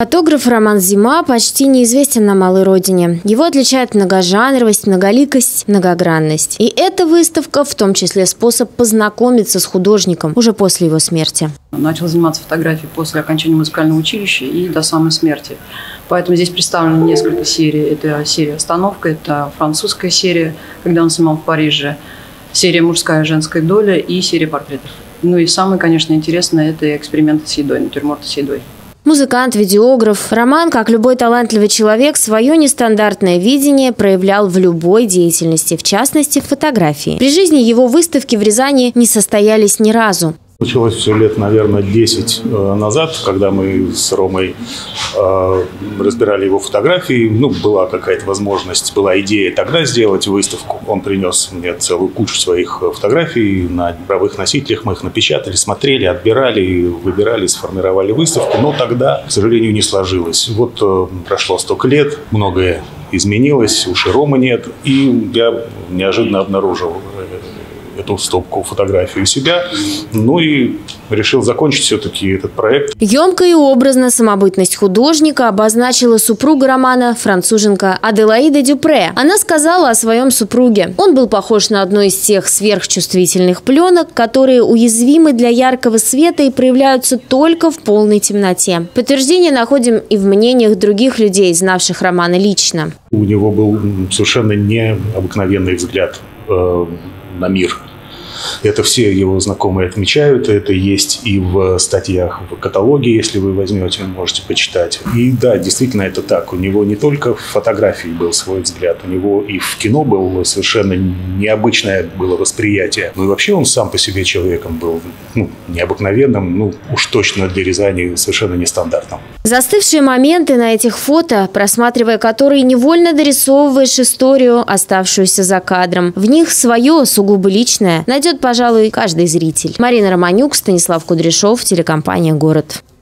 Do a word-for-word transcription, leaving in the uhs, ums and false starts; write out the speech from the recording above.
Фотограф Роман Зима почти неизвестен на малой родине. Его отличает многожанровость, многоликость, многогранность. И эта выставка в том числе способ познакомиться с художником уже после его смерти. Начал заниматься фотографией после окончания музыкального училища и до самой смерти. Поэтому здесь представлено несколько серий. Это серия «Остановка», это французская серия, когда он снимал в Париже, серия «Мужская и женская доля» и серия портретов. Ну и самое, конечно, интересное – это эксперименты с едой, натюрморты с едой. Музыкант, видеограф. Роман, как любой талантливый человек, свое нестандартное видение проявлял в любой деятельности, в частности, в фотографии. При жизни его выставки в Рязани не состоялись ни разу. Началось все лет, наверное, десять назад, когда мы с Ромой э, разбирали его фотографии. Ну, была какая-то возможность, была идея тогда сделать выставку. Он принес мне целую кучу своих фотографий на цифровых носителях. Мы их напечатали, смотрели, отбирали, выбирали, сформировали выставку. Но тогда, к сожалению, не сложилось. Вот э, прошло столько лет, многое изменилось, уж и Ромы нет. И я неожиданно обнаружил эту стопку фотографий у себя, ну и решил закончить все-таки этот проект. Емко и образно самобытность художника обозначила супруга Романа, француженка Аделаида Дюпре. Она сказала о своем супруге: он был похож на одну из тех сверхчувствительных пленок, которые уязвимы для яркого света и проявляются только в полной темноте. Подтверждение находим и в мнениях других людей, знавших Романа лично. У него был совершенно необыкновенный взгляд э, на мир. Это все его знакомые отмечают, это есть и в статьях в каталоге, если вы возьмете, можете почитать. И да, действительно это так. У него не только в фотографии был свой взгляд, у него и в кино было совершенно необычное было восприятие. Ну и вообще он сам по себе человеком был ну, необыкновенным, ну уж точно для Рязани совершенно нестандартным. Застывшие моменты на этих фото, просматривая которые, невольно дорисовываешь историю, оставшуюся за кадром. В них свое, сугубо личное, найдет, пожалуй, каждый зритель. Марина Романюк, Станислав Кудряшов, телекомпания «Город».